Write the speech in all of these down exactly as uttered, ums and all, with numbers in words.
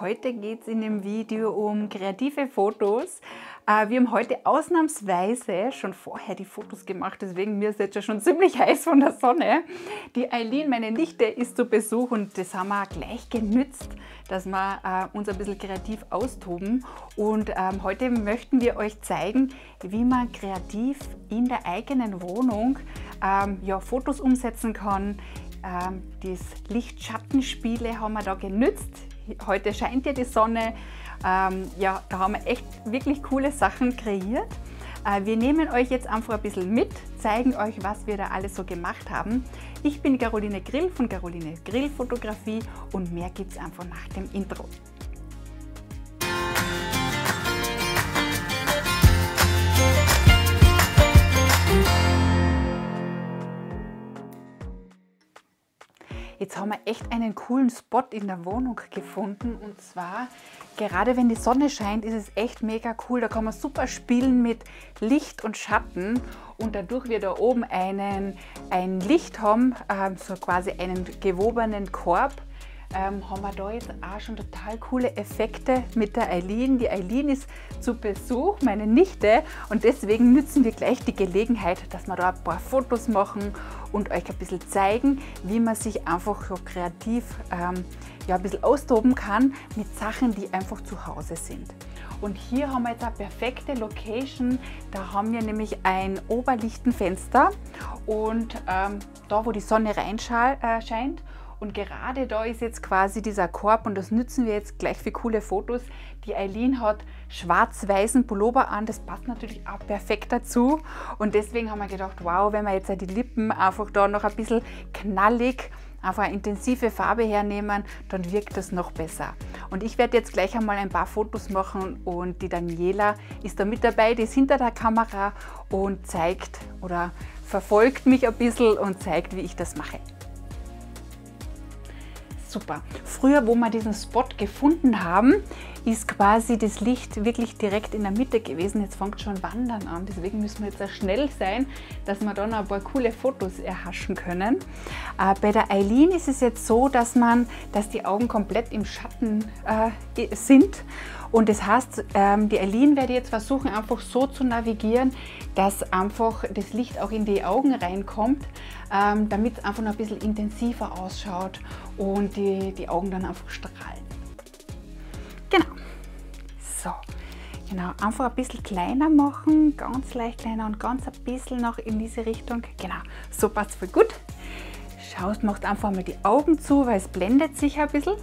Heute geht es in dem Video um kreative Fotos. Äh, wir haben heute ausnahmsweise schon vorher die Fotos gemacht, deswegen mir ist jetzt ja schon ziemlich heiß von der Sonne. Die Eileen, meine Nichte, ist zu Besuch und das haben wir gleich genützt, dass wir äh, uns ein bisschen kreativ austoben. Und ähm, heute möchten wir euch zeigen, wie man kreativ in der eigenen Wohnung ähm, ja, Fotos umsetzen kann. Ähm, das Licht-Schatten-Spiele haben wir da genützt. Heute scheint ja die Sonne. Ähm, ja, da haben wir echt wirklich coole Sachen kreiert. Äh, wir nehmen euch jetzt einfach ein bisschen mit, zeigen euch, was wir da alles so gemacht haben. Ich bin Caroline Grill von Caroline Grill Fotografie und mehr gibt es einfach nach dem Intro. Jetzt haben wir echt einen coolen Spot in der Wohnung gefunden und zwar, gerade wenn die Sonne scheint, ist es echt mega cool. Da kann man super spielen mit Licht und Schatten und dadurch wir da oben einen, ein Licht haben, ähm, so quasi einen gewobenen Korb, ähm, haben wir da jetzt auch schon total coole Effekte mit der Eileen. Die Eileen ist zu Besuch, meine Nichte, und deswegen nützen wir gleich die Gelegenheit, dass wir da ein paar Fotos machen und euch ein bisschen zeigen, wie man sich einfach so kreativ ähm, ja, ein bisschen austoben kann mit Sachen, die einfach zu Hause sind. Und hier haben wir jetzt eine perfekte Location. Da haben wir nämlich ein Oberlichtenfenster und ähm, da, wo die Sonne reinscheint. Und gerade da ist jetzt quasi dieser Korb und das nützen wir jetzt gleich für coole Fotos. Die Eileen hat schwarz-weißen Pullover an, das passt natürlich auch perfekt dazu. Und deswegen haben wir gedacht, wow, wenn wir jetzt die Lippen einfach da noch ein bisschen knallig, einfach eine intensive Farbe hernehmen, dann wirkt das noch besser. Und ich werde jetzt gleich einmal ein paar Fotos machen und die Daniela ist da mit dabei, die ist hinter der Kamera und zeigt oder verfolgt mich ein bisschen und zeigt, wie ich das mache. Super. Früher, wo wir diesen Spot gefunden haben, ist quasi das Licht wirklich direkt in der Mitte gewesen. Jetzt fängt schon Wandern an, deswegen müssen wir jetzt sehr schnell sein, dass wir dann ein paar coole Fotos erhaschen können. Äh, bei der Eileen ist es jetzt so, dass, man, dass die Augen komplett im Schatten äh, sind. Und das heißt, ähm, die Eileen werde jetzt versuchen, einfach so zu navigieren, dass einfach das Licht auch in die Augen reinkommt, ähm, damit es einfach noch ein bisschen intensiver ausschaut und die, die Augen dann einfach strahlen. Genau. So, genau, einfach ein bisschen kleiner machen, ganz leicht kleiner und ganz ein bisschen noch in diese Richtung. Genau, so passt voll gut. Schaust, machst einfach mal die Augen zu, weil es blendet sich ein bisschen.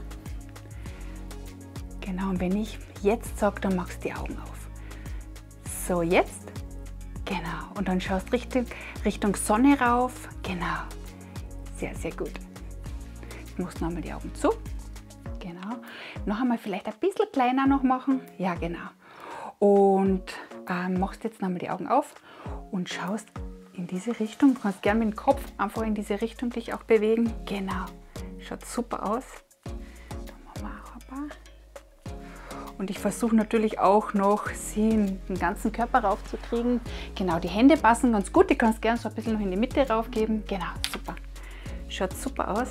Genau, und wenn ich jetzt sage, dann machst du die Augen auf. So, jetzt. Genau, und dann schaust Richtung, Richtung Sonne rauf. Genau, sehr, sehr gut. Jetzt machst du nochmal die Augen zu. Genau, noch einmal vielleicht ein bisschen kleiner noch machen. Ja, genau. Und ähm, machst jetzt nochmal die Augen auf und schaust in diese Richtung. Du kannst gerne mit dem Kopf einfach in diese Richtung dich auch bewegen. Genau, schaut super aus. Da machen wir auch ein paar. Und ich versuche natürlich auch noch, sie in den ganzen Körper raufzukriegen. Genau, die Hände passen ganz gut. Die kannst gerne so ein bisschen noch in die Mitte raufgeben. Genau, super. Schaut super aus.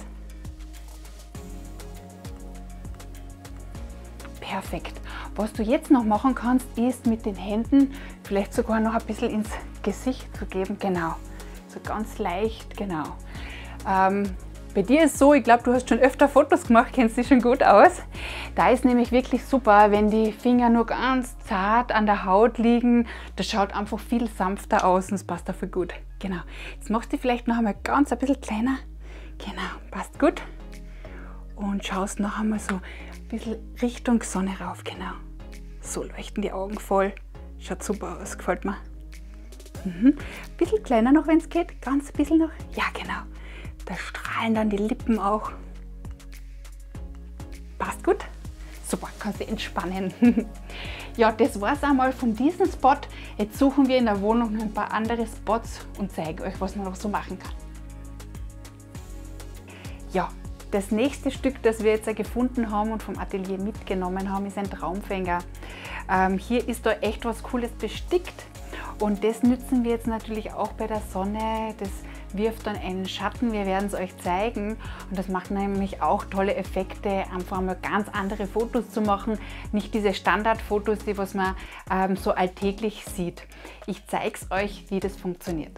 Perfekt. Was du jetzt noch machen kannst, ist mit den Händen vielleicht sogar noch ein bisschen ins Gesicht zu geben. Genau, so ganz leicht, genau. Ähm, Bei dir ist so, ich glaube, du hast schon öfter Fotos gemacht, kennst dich schon gut aus. Da ist nämlich wirklich super, wenn die Finger nur ganz zart an der Haut liegen. Das schaut einfach viel sanfter aus und es passt dafür gut. Genau. Jetzt machst du vielleicht noch einmal ganz ein bisschen kleiner. Genau, passt gut. Und schaust noch einmal so ein bisschen Richtung Sonne rauf. Genau. So leuchten die Augen voll. Schaut super aus, gefällt mir. Mhm. Ein bisschen kleiner noch, wenn es geht. Ganz ein bisschen noch. Ja, genau. Da strahlen dann die Lippen auch. Passt gut? Super, kannst du entspannen. Ja, das war es einmal von diesem Spot. Jetzt suchen wir in der Wohnung noch ein paar andere Spots und zeigen euch, was man noch so machen kann. Ja, das nächste Stück, das wir jetzt gefunden haben und vom Atelier mitgenommen haben, ist ein Traumfänger. Ähm, hier ist da echt was Cooles bestickt. Und das nützen wir jetzt natürlich auch bei der Sonne. Das wirft dann einen Schatten, wir werden es euch zeigen. Und das macht nämlich auch tolle Effekte, einfach mal ganz andere Fotos zu machen. Nicht diese Standardfotos, die was man ähm, so alltäglich sieht. Ich zeige es euch, wie das funktioniert.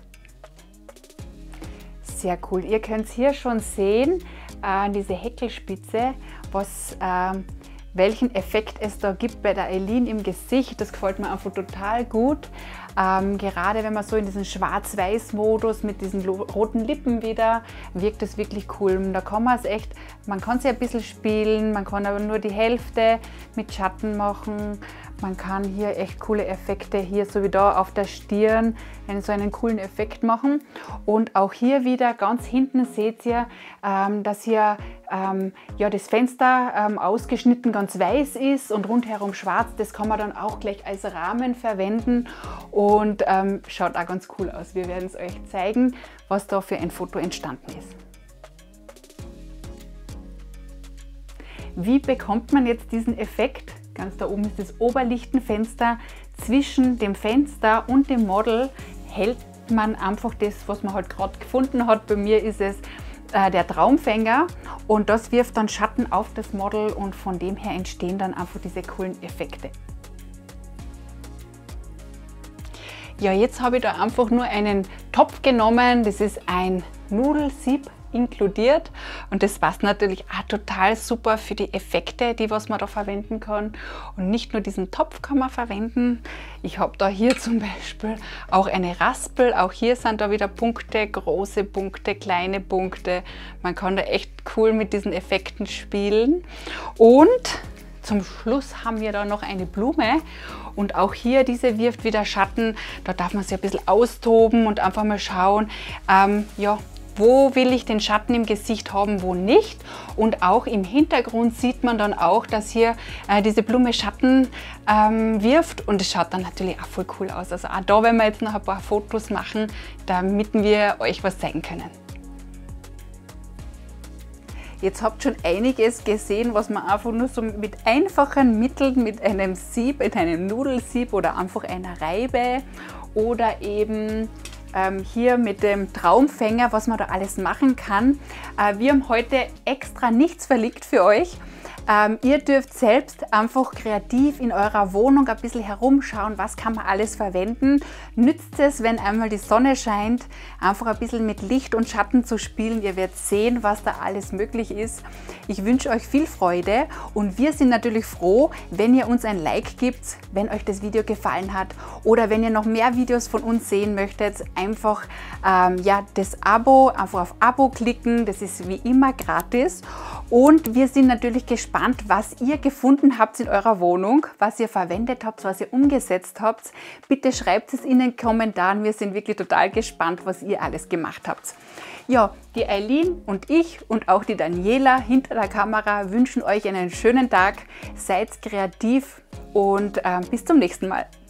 Sehr cool. Ihr könnt es hier schon sehen, äh, diese Häkelspitze, was, äh, welchen Effekt es da gibt bei der Eileen im Gesicht. Das gefällt mir einfach total gut. Ähm, gerade wenn man so in diesen Schwarz-Weiß-Modus mit diesen roten Lippen wieder, wirkt es wirklich cool. Und da kann man es echt, man kann es ja ein bisschen spielen, man kann aber nur die Hälfte mit Schatten machen. Man kann hier echt coole Effekte, hier so wie da auf der Stirn, einen, so einen coolen Effekt machen. Und auch hier wieder ganz hinten seht ihr, ähm, dass hier ähm, ja, das Fenster ähm, ausgeschnitten ganz weiß ist und rundherum schwarz. Das kann man dann auch gleich als Rahmen verwenden und ähm, schaut auch ganz cool aus. Wir werden es euch zeigen, was da für ein Foto entstanden ist. Wie bekommt man jetzt diesen Effekt? Ganz da oben ist das Oberlichtenfenster. Zwischen dem Fenster und dem Model hält man einfach das, was man halt gerade gefunden hat. Bei mir ist es äh, der Traumfänger und das wirft dann Schatten auf das Model und von dem her entstehen dann einfach diese coolen Effekte. Ja, jetzt habe ich da einfach nur einen Topf genommen. Das ist ein Nudelsieb inkludiert und das passt natürlich auch total super für die Effekte, die was man da verwenden kann. Und nicht nur diesen Topf kann man verwenden. Ich habe da hier zum Beispiel auch eine Raspel. Auch hier sind da wieder Punkte, große Punkte, kleine Punkte. Man kann da echt cool mit diesen Effekten spielen. Und zum Schluss haben wir da noch eine Blume und auch hier, diese wirft wieder Schatten. Da darf man sich ein bisschen austoben und einfach mal schauen, ähm, ja, wo will ich den Schatten im Gesicht haben, wo nicht. Und auch im Hintergrund sieht man dann auch, dass hier äh, diese Blume Schatten ähm, wirft und es schaut dann natürlich auch voll cool aus. Also auch da werden wir jetzt noch ein paar Fotos machen, damit wir euch was zeigen können. Jetzt habt ihr schon einiges gesehen, was man einfach nur so mit einfachen Mitteln, mit einem Sieb, mit einem Nudelsieb oder einfach einer Reibe oder eben ähm, hier mit dem Traumfänger, was man da alles machen kann. Äh, wir haben heute extra nichts verlegt für euch. Ähm, ihr dürft selbst einfach kreativ in eurer Wohnung ein bisschen herumschauen, was kann man alles verwenden. Nützt es, wenn einmal die Sonne scheint, einfach ein bisschen mit Licht und Schatten zu spielen. Ihr werdet sehen, was da alles möglich ist. Ich wünsche euch viel Freude und wir sind natürlich froh, wenn ihr uns ein Like gibt, wenn euch das Video gefallen hat oder wenn ihr noch mehr Videos von uns sehen möchtet, einfach ähm, ja, das Abo, einfach auf Abo klicken, das ist wie immer gratis und wir sind natürlich gespannt, was ihr gefunden habt in eurer Wohnung, was ihr verwendet habt, was ihr umgesetzt habt. Bitte schreibt es in den Kommentaren, wir sind wirklich total gespannt, was ihr alles gemacht habt. Ja, die Eileen und ich und auch die Daniela hinter der Kamera wünschen euch einen schönen Tag, seid kreativ und äh, bis zum nächsten Mal.